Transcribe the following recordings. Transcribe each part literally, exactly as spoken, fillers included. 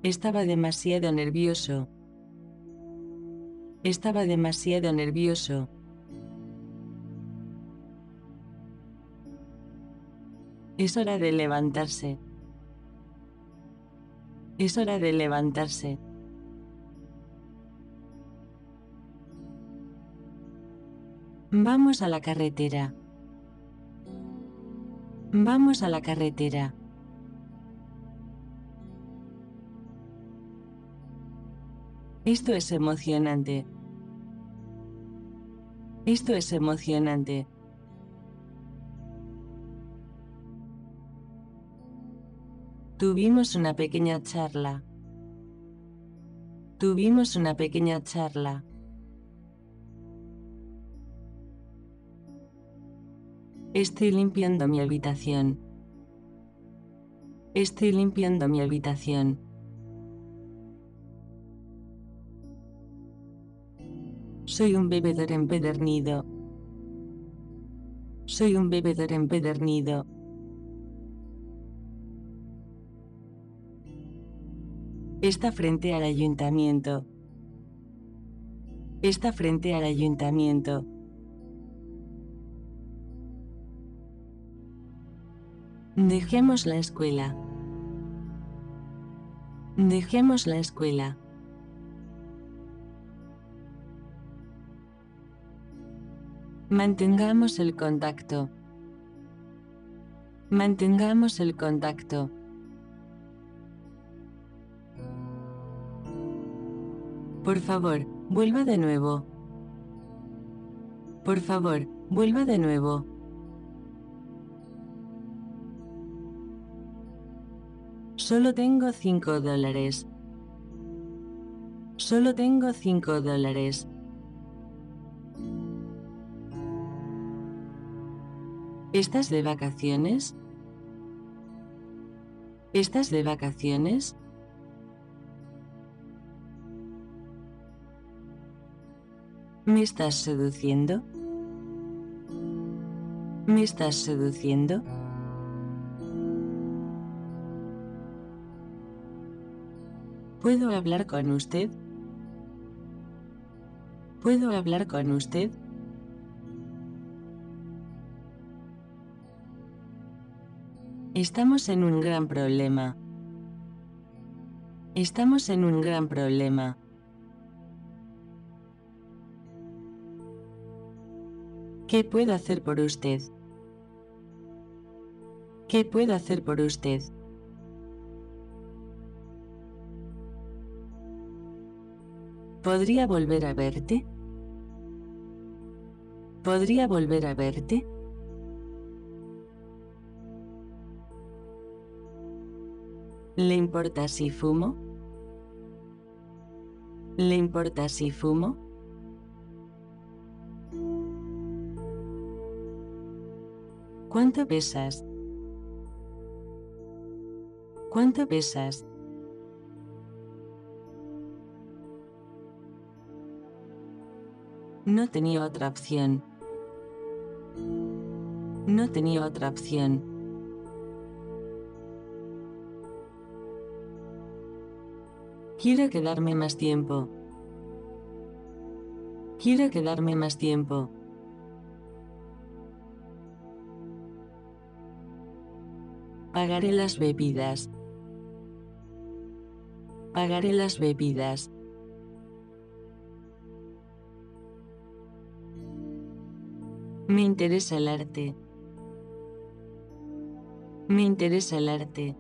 Estaba demasiado nervioso. Estaba demasiado nervioso. Es hora de levantarse. Es hora de levantarse. Vamos a la carretera. Vamos a la carretera. Esto es emocionante. Esto es emocionante. Tuvimos una pequeña charla. Tuvimos una pequeña charla. Estoy limpiando mi habitación. Estoy limpiando mi habitación. Soy un bebedor empedernido. Soy un bebedor empedernido. Está frente al ayuntamiento. Está frente al ayuntamiento. Dejemos la escuela. Dejemos la escuela. Mantengamos el contacto. Mantengamos el contacto. Por favor, vuelva de nuevo. Por favor, vuelva de nuevo. Solo tengo cinco dólares. Solo tengo cinco dólares. ¿Estás de vacaciones? ¿Estás de vacaciones? ¿Me estás seduciendo? ¿Me estás seduciendo? ¿Puedo hablar con usted? ¿Puedo hablar con usted? Estamos en un gran problema. Estamos en un gran problema. ¿Qué puedo hacer por usted? ¿Qué puedo hacer por usted? ¿Podría volver a verte? ¿Podría volver a verte? ¿Le importa si fumo? ¿Le importa si fumo? ¿Cuánto pesas? ¿Cuánto pesas? No tenía otra opción. No tenía otra opción. Quiero quedarme más tiempo. Quiero quedarme más tiempo. Pagaré las bebidas. Pagaré las bebidas. Me interesa el arte. Me interesa el arte.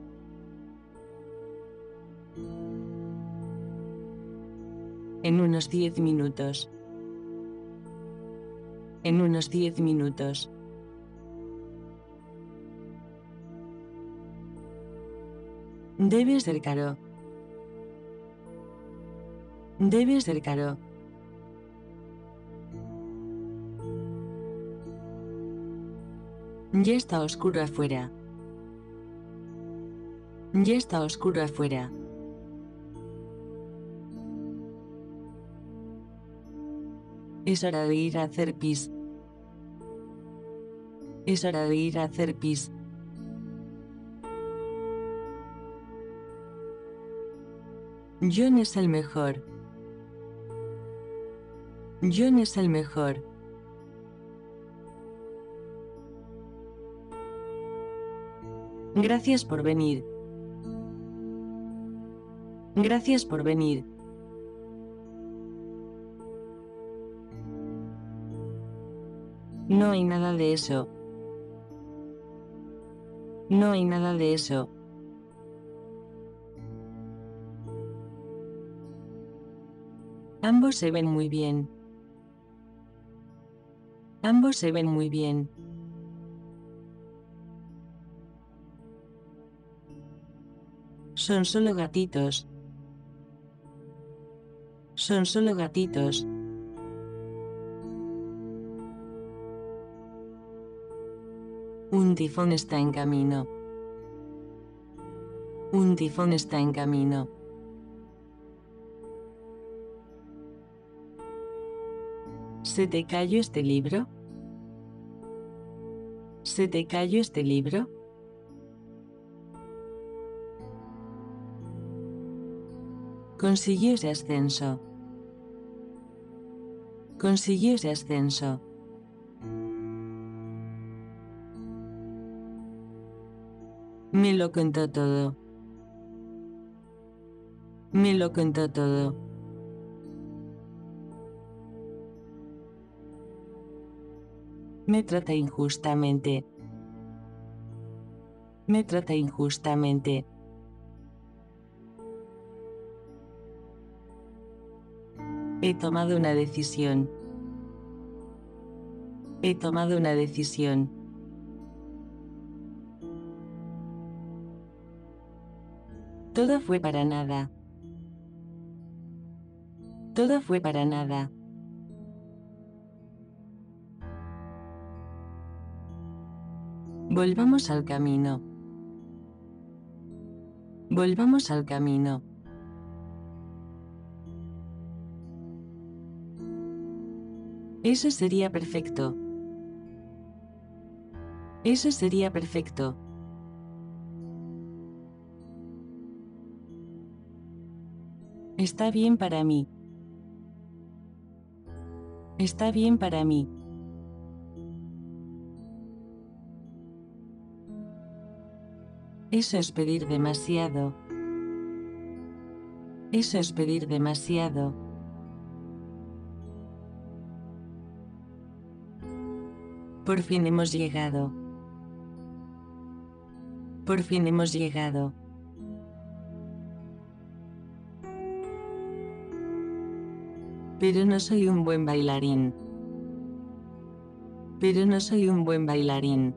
En unos diez minutos. En unos diez minutos. Debe ser caro. Debe ser caro. Ya está oscuro afuera. Ya está oscuro afuera. Es hora de ir a hacer pis. Es hora de ir a hacer pis. John es el mejor. John es el mejor. Gracias por venir. Gracias por venir. No hay nada de eso. No hay nada de eso. Ambos se ven muy bien. Ambos se ven muy bien. Son solo gatitos. Son solo gatitos. Un tifón está en camino. Un tifón está en camino. ¿Se te cayó este libro? ¿Se te cayó este libro? Consiguió ese ascenso. Consiguió ese ascenso. Me lo contó todo. Me lo contó todo. Me trata injustamente. Me trata injustamente. He tomado una decisión. He tomado una decisión. Todo fue para nada. Todo fue para nada. Volvamos al camino. Volvamos al camino. Eso sería perfecto. Eso sería perfecto. Está bien para mí. Está bien para mí. Eso es pedir demasiado. Eso es pedir demasiado. Por fin hemos llegado. Por fin hemos llegado. Pero no soy un buen bailarín. Pero no soy un buen bailarín.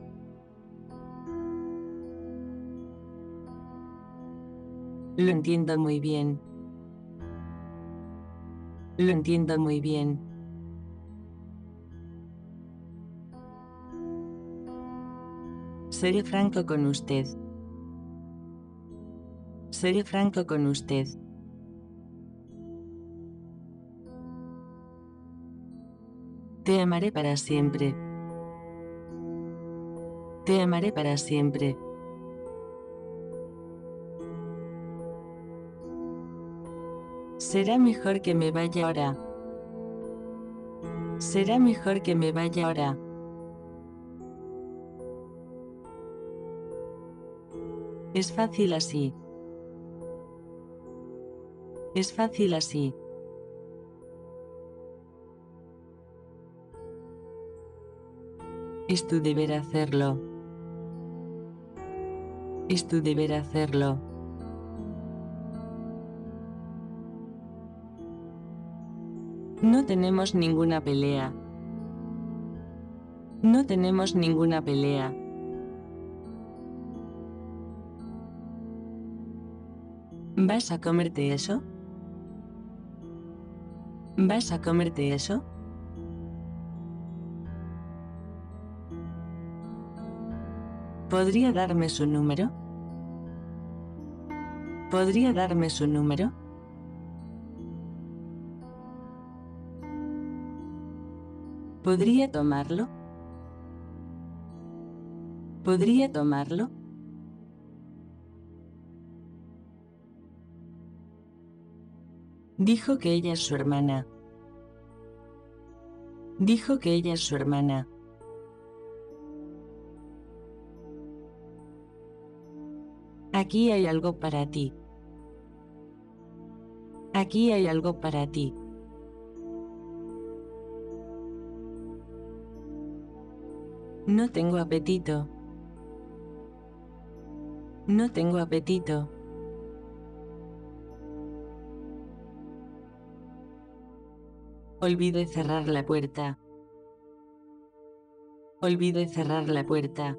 Lo entiendo muy bien. Lo entiendo muy bien. Seré franco con usted. Seré franco con usted. Te amaré para siempre. Te amaré para siempre. Será mejor que me vaya ahora. Será mejor que me vaya ahora. Es fácil así. Es fácil así. Es tu deber hacerlo. Es tu deber hacerlo. No tenemos ninguna pelea. No tenemos ninguna pelea. ¿Vas a comerte eso? ¿Vas a comerte eso? ¿Podría darme su número? ¿Podría darme su número? ¿Podría tomarlo? ¿Podría tomarlo? Dijo que ella es su hermana. Dijo que ella es su hermana. Aquí hay algo para ti. Aquí hay algo para ti. No tengo apetito. No tengo apetito. Olvidé cerrar la puerta. Olvidé cerrar la puerta.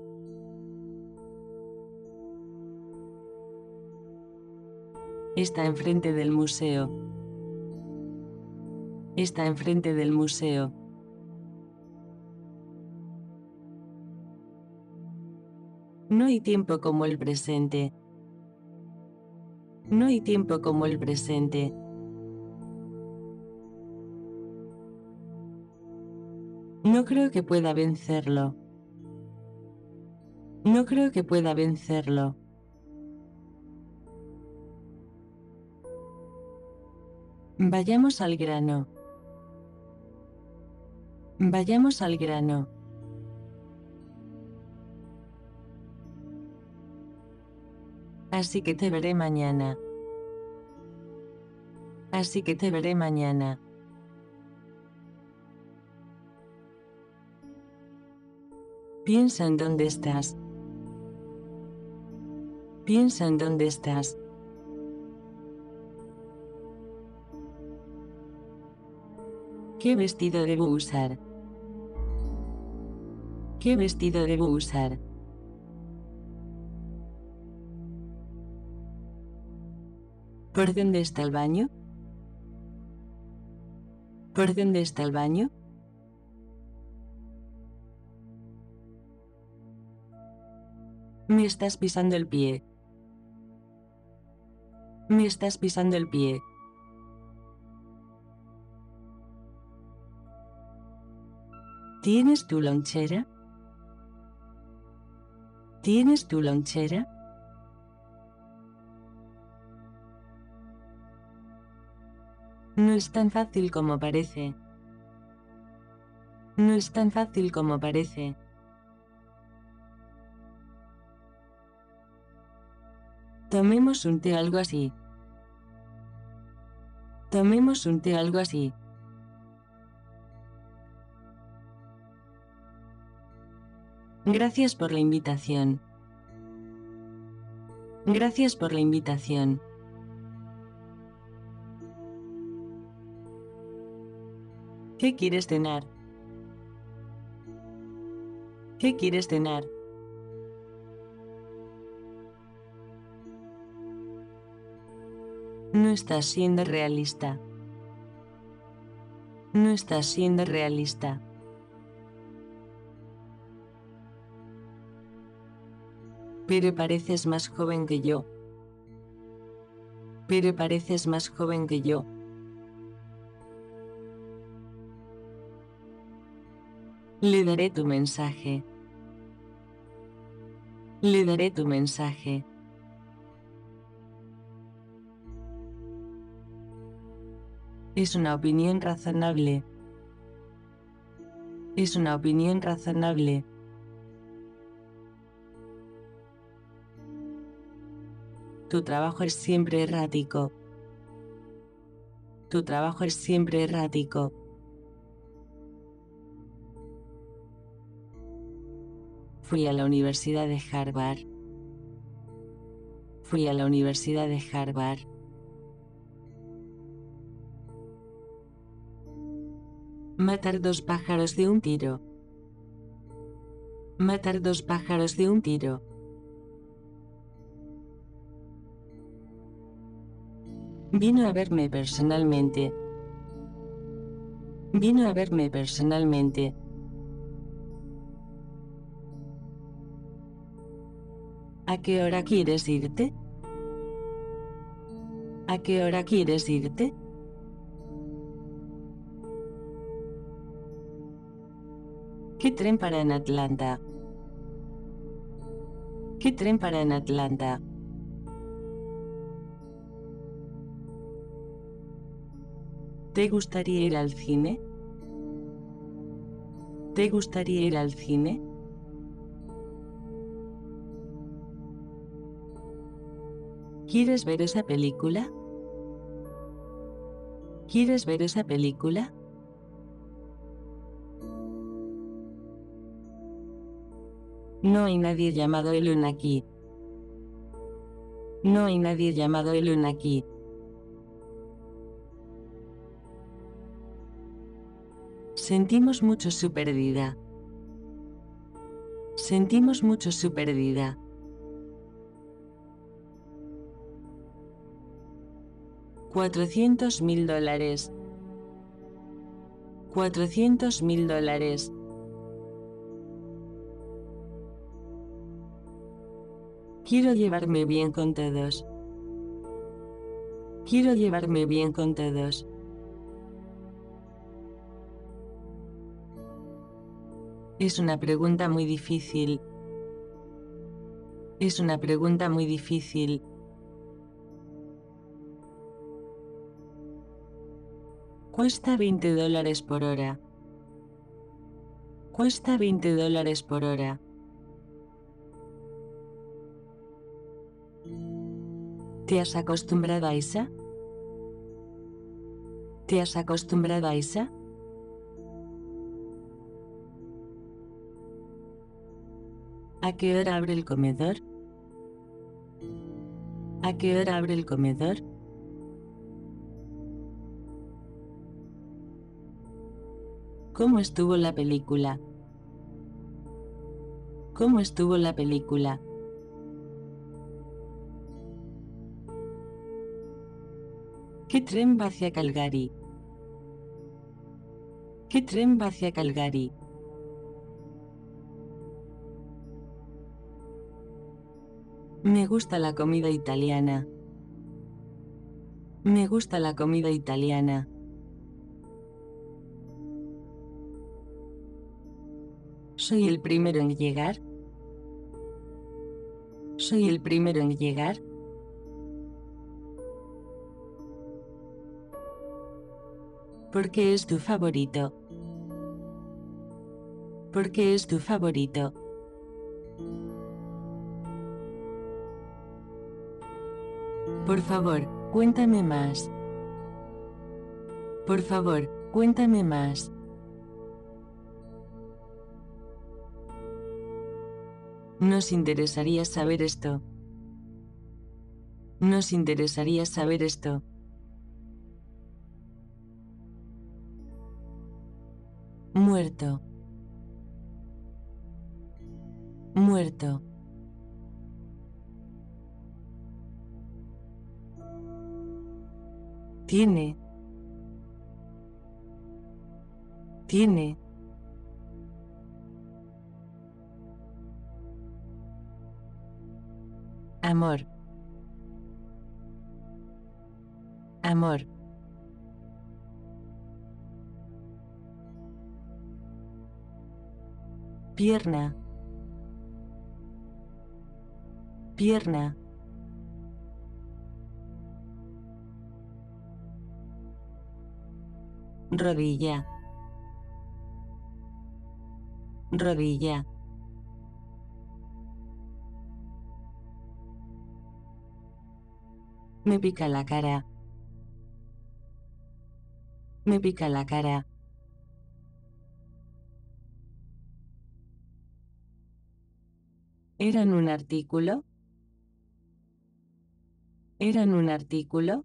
Está enfrente del museo. Está enfrente del museo. No hay tiempo como el presente. No hay tiempo como el presente. No creo que pueda vencerlo. No creo que pueda vencerlo. Vayamos al grano. Vayamos al grano. Así que te veré mañana. Así que te veré mañana. Piensa en dónde estás. Piensa en dónde estás. ¿Qué vestido debo usar? ¿Qué vestido debo usar? ¿Por dónde está el baño? ¿Por dónde está el baño? Me estás pisando el pie. Me estás pisando el pie. ¿Tienes tu lonchera? ¿Tienes tu lonchera? No es tan fácil como parece. No es tan fácil como parece. Tomemos un té algo así. Tomemos un té algo así. Gracias por la invitación. Gracias por la invitación. ¿Qué quieres cenar? ¿Qué quieres cenar? No estás siendo realista. No estás siendo realista. Pero pareces más joven que yo. Pero pareces más joven que yo. Le daré tu mensaje. Le daré tu mensaje. Es una opinión razonable. Es una opinión razonable. Tu trabajo es siempre errático. Tu trabajo es siempre errático. Fui a la Universidad de Harvard. Fui a la Universidad de Harvard. Matar dos pájaros de un tiro. Matar dos pájaros de un tiro. Vino a verme personalmente. Vino a verme personalmente. ¿A qué hora quieres irte? ¿A qué hora quieres irte? ¿Qué tren para en Atlanta? ¿Qué tren para en Atlanta? ¿Te gustaría ir al cine? ¿Te gustaría ir al cine? ¿Quieres ver esa película? ¿Quieres ver esa película? No hay nadie llamado Elon aquí. No hay nadie llamado Elon aquí. Sentimos mucho su pérdida. Sentimos mucho su pérdida. Cuatrocientos mil dólares. Cuatrocientos mil dólares. Quiero llevarme bien con todos. Quiero llevarme bien con todos. Es una pregunta muy difícil. Es una pregunta muy difícil. Cuesta veinte dólares por hora. Cuesta veinte dólares por hora. ¿Te has acostumbrado a esa? ¿Te has acostumbrado a esa? ¿A qué hora abre el comedor? ¿A qué hora abre el comedor? ¿Cómo estuvo la película? ¿Cómo estuvo la película? ¿Qué tren va hacia Calgary? ¿Qué tren va hacia Calgary? Me gusta la comida italiana. Me gusta la comida italiana. ¿Soy el primero en llegar? ¿Soy el primero en llegar? ¿Por qué es tu favorito? ¿Por qué es tu favorito? Por favor, cuéntame más. Por favor, cuéntame más. Nos interesaría saber esto. Nos interesaría saber esto. Muerto. Muerto. Tiene. Tiene. Amor. Amor. Pierna. Pierna. Rodilla. Rodilla. Me pica la cara. Me pica la cara. ¿Era en un artículo? ¿Era en un artículo?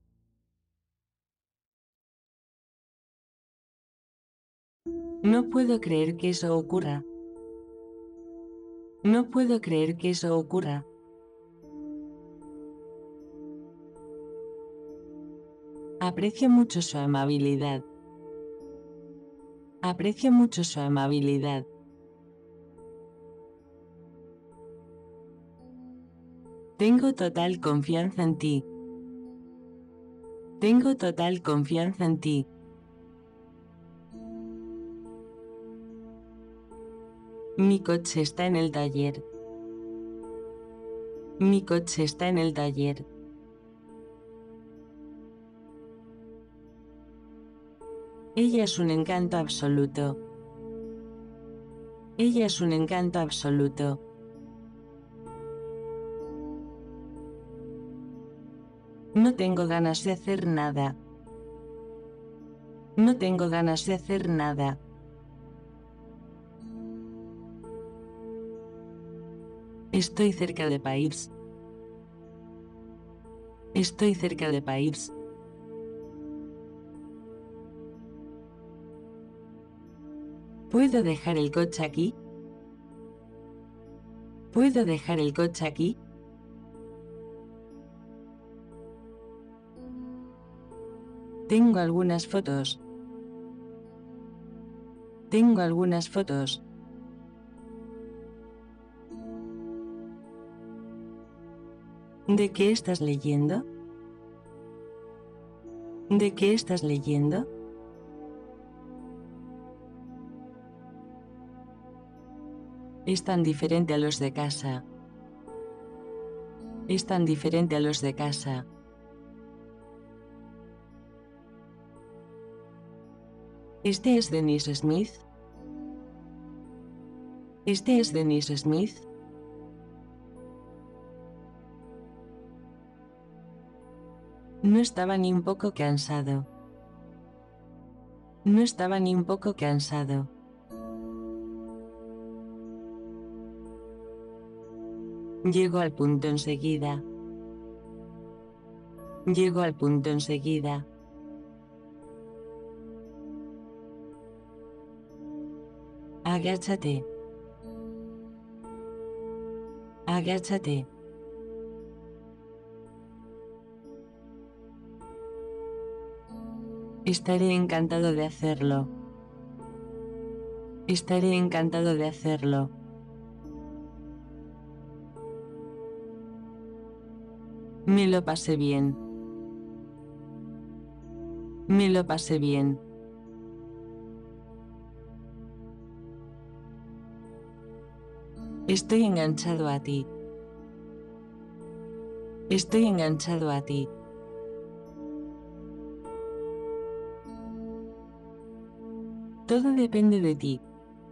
No puedo creer que eso ocurra. No puedo creer que eso ocurra. Aprecio mucho su amabilidad. Aprecio mucho su amabilidad. Tengo total confianza en ti. Tengo total confianza en ti. Mi coche está en el taller. Mi coche está en el taller. Ella es un encanto absoluto. Ella es un encanto absoluto. No tengo ganas de hacer nada. No tengo ganas de hacer nada. Estoy cerca de París. Estoy cerca de París. ¿Puedo dejar el coche aquí? ¿Puedo dejar el coche aquí? Tengo algunas fotos. Tengo algunas fotos. ¿De qué estás leyendo? ¿De qué estás leyendo? Es tan diferente a los de casa. Es tan diferente a los de casa. ¿Este es Dennis Smith? ¿Este es Dennis Smith? No estaba ni un poco cansado. No estaba ni un poco cansado. Llego al punto enseguida. Llego al punto enseguida. Agáchate. Agáchate. Estaré encantado de hacerlo. Estaré encantado de hacerlo. Me lo pasé bien. Me lo pasé bien. Estoy enganchado a ti. Estoy enganchado a ti. Todo depende de ti.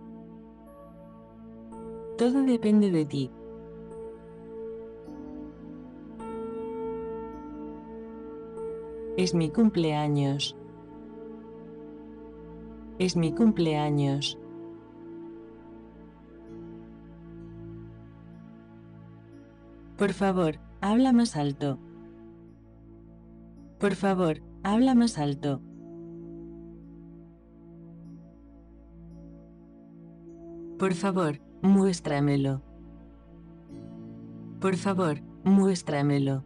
Todo depende de ti. Es mi cumpleaños. Es mi cumpleaños. Por favor, habla más alto. Por favor, habla más alto. Por favor, muéstramelo. Por favor, muéstramelo.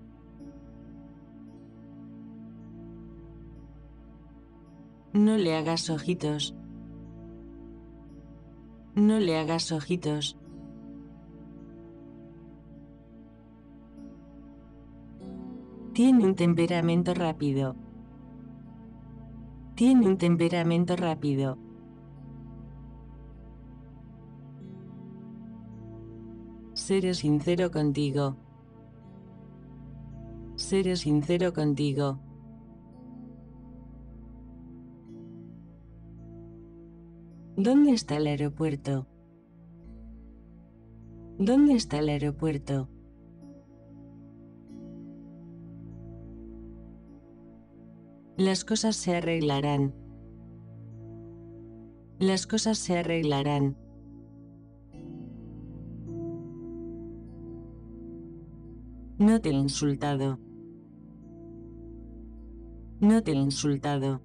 No le hagas ojitos. No le hagas ojitos. Tiene un temperamento rápido. Tiene un temperamento rápido. Seré sincero contigo. Seré sincero contigo. ¿Dónde está el aeropuerto? ¿Dónde está el aeropuerto? Las cosas se arreglarán. Las cosas se arreglarán. No te he insultado. No te he insultado.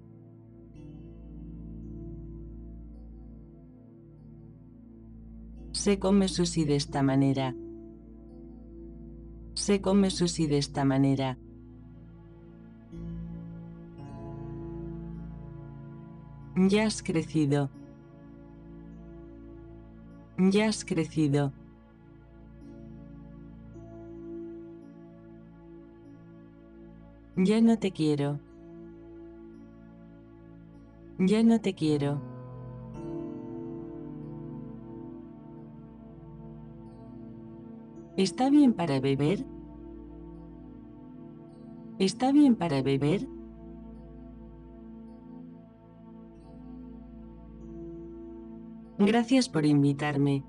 Se come sushi de esta manera. Se come sushi de esta manera. Ya has crecido. Ya has crecido. Ya no te quiero. Ya no te quiero. ¿Está bien para beber? ¿Está bien para beber? Gracias por invitarme.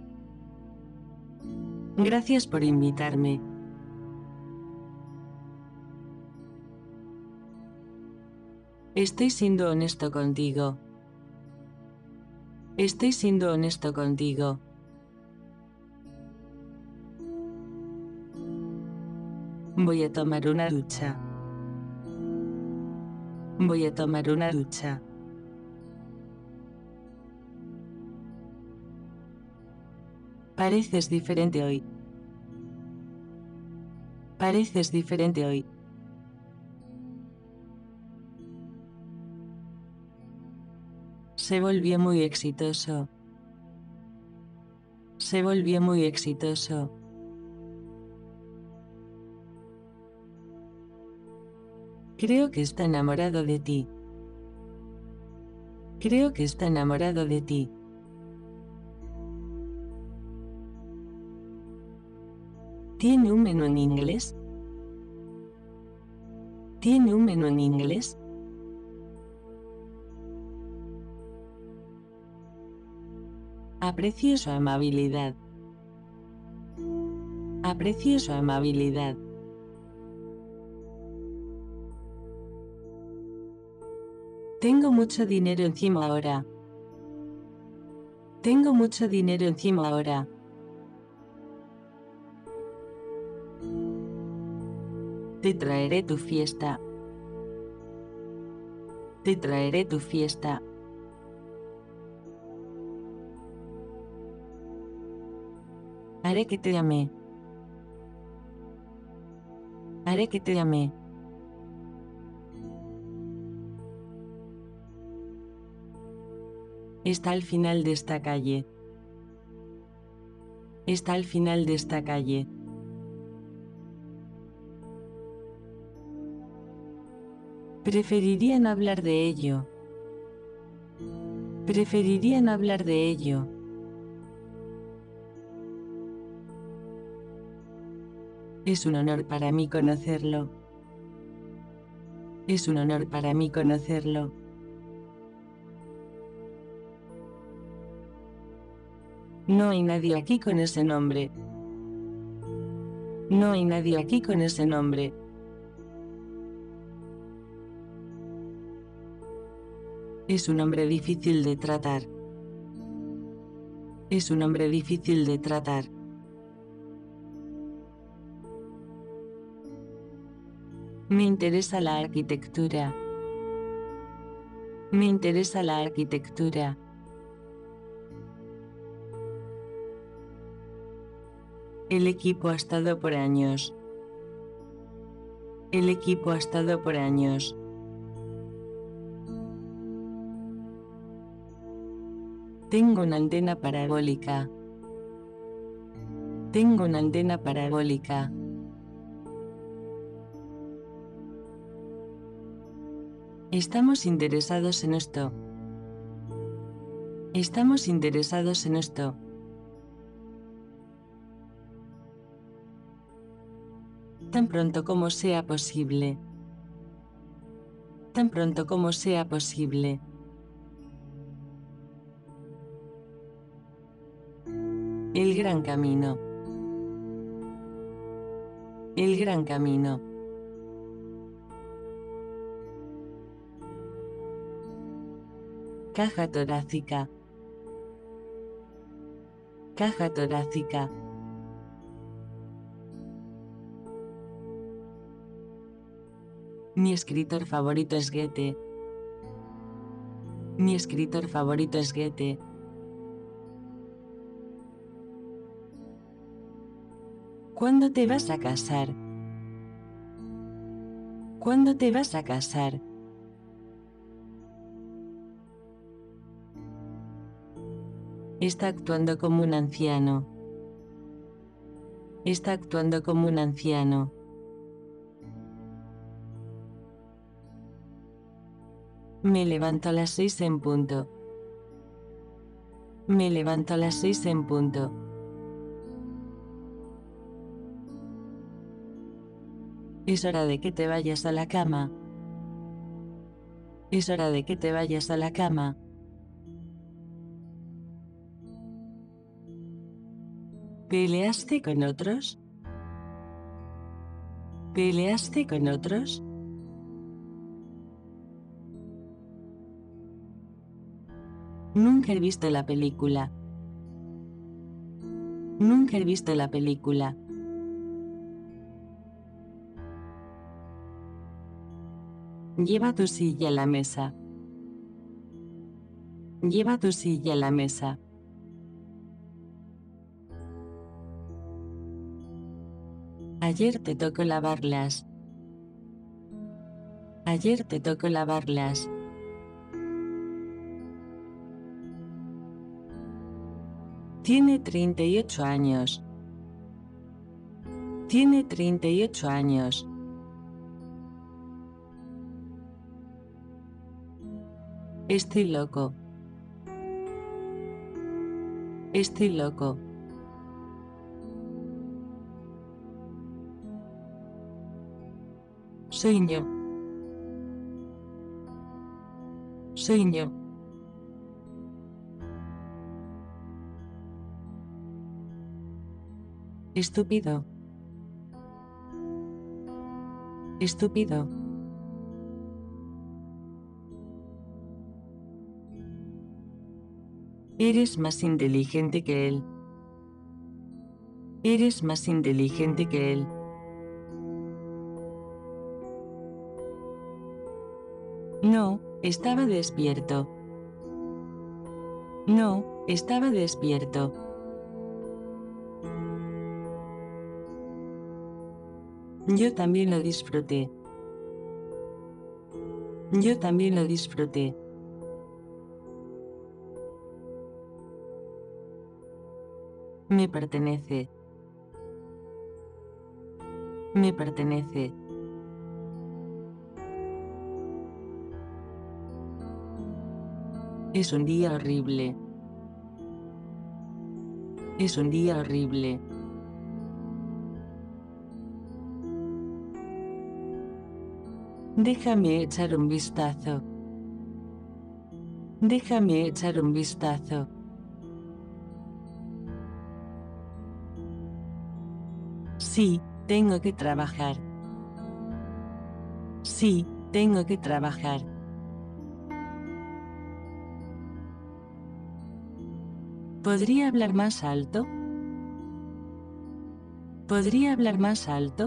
Gracias por invitarme. Estoy siendo honesto contigo. Estoy siendo honesto contigo. Voy a tomar una ducha. Voy a tomar una ducha. Pareces diferente hoy. Pareces diferente hoy. Se volvió muy exitoso. Se volvió muy exitoso. Creo que está enamorado de ti. Creo que está enamorado de ti. ¿Tiene un menú en inglés? ¿Tiene un menú en inglés? Aprecio su amabilidad. Aprecio su amabilidad. Tengo mucho dinero encima ahora. Tengo mucho dinero encima ahora. Te traeré tu fiesta. Te traeré tu fiesta. Haré que te llame. Haré que te llame. Está al final de esta calle. Está al final de esta calle. Preferirían hablar de ello. Preferirían hablar de ello. Es un honor para mí conocerlo. Es un honor para mí conocerlo. No hay nadie aquí con ese nombre. No hay nadie aquí con ese nombre. Es un hombre difícil de tratar. Es un hombre difícil de tratar. Me interesa la arquitectura. Me interesa la arquitectura. El equipo ha estado por años. El equipo ha estado por años. Tengo una antena parabólica. Tengo una antena parabólica. Estamos interesados en esto. Estamos interesados en esto. Tan pronto como sea posible. Tan pronto como sea posible. El gran camino. El gran camino. Caja torácica. Caja torácica. Mi escritor favorito es Goethe. Mi escritor favorito es Goethe. ¿Cuándo te vas a casar? ¿Cuándo te vas a casar? Está actuando como un anciano. Está actuando como un anciano. Me levanto a las seis en punto. Me levanto a las seis en punto. Es hora de que te vayas a la cama. Es hora de que te vayas a la cama. ¿Peleaste con otros? ¿Peleaste con otros? Nunca he visto la película. Nunca he visto la película. Lleva tu silla a la mesa. Lleva tu silla a la mesa. Ayer te tocó lavarlas. Ayer te tocó lavarlas. Tiene treinta y ocho años. Tiene treinta y ocho años. Estoy loco. Estoy loco. Sueño. Sueño. Estúpido. Estúpido. Eres más inteligente que él. Eres más inteligente que él. No, estaba despierto. No, estaba despierto. Yo también lo disfruté. Yo también lo disfruté. Me pertenece. Me pertenece. Es un día horrible. Es un día horrible. Déjame echar un vistazo. Déjame echar un vistazo. Sí, tengo que trabajar. Sí, tengo que trabajar. ¿Podría hablar más alto? ¿Podría hablar más alto?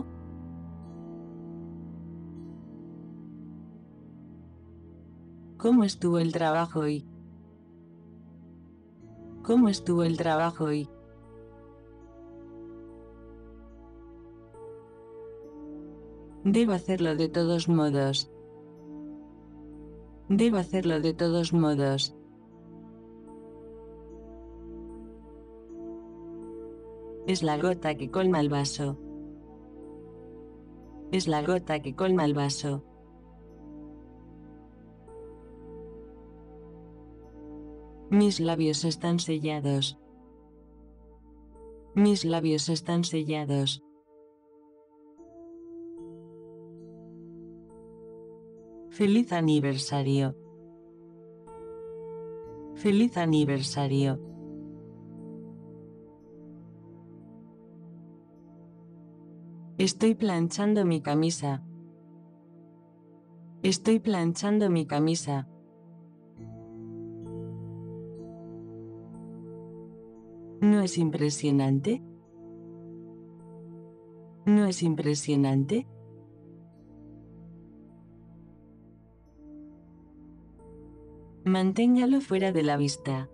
¿Cómo estuvo el trabajo hoy? ¿Cómo estuvo el trabajo hoy? Debo hacerlo de todos modos. Debo hacerlo de todos modos. Es la gota que colma el vaso. Es la gota que colma el vaso. Mis labios están sellados. Mis labios están sellados. Feliz aniversario. Feliz aniversario. Estoy planchando mi camisa. Estoy planchando mi camisa. ¿No es impresionante? ¿No es impresionante? Manténgalo fuera de la vista.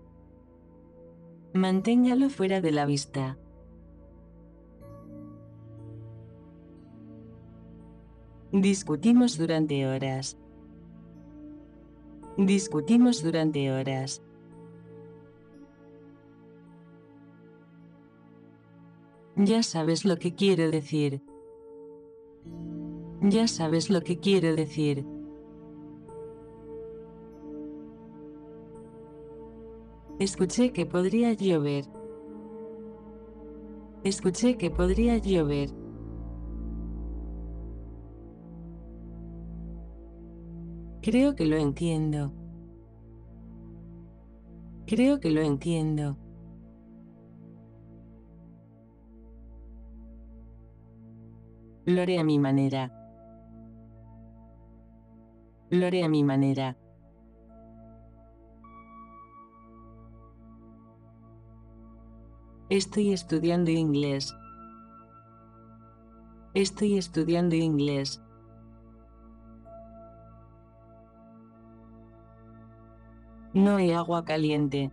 Manténgalo fuera de la vista. Discutimos durante horas. Discutimos durante horas. Ya sabes lo que quiero decir. Ya sabes lo que quiero decir. Escuché que podría llover. Escuché que podría llover. Creo que lo entiendo. Creo que lo entiendo. Lo haré a mi manera. Lo haré a mi manera. Estoy estudiando inglés. Estoy estudiando inglés. No hay agua caliente.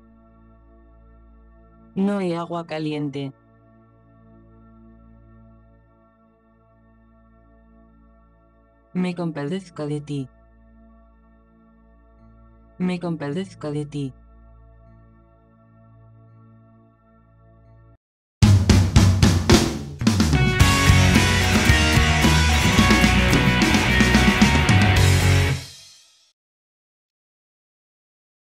No hay agua caliente. Me compadezco de ti. Me compadezco de ti.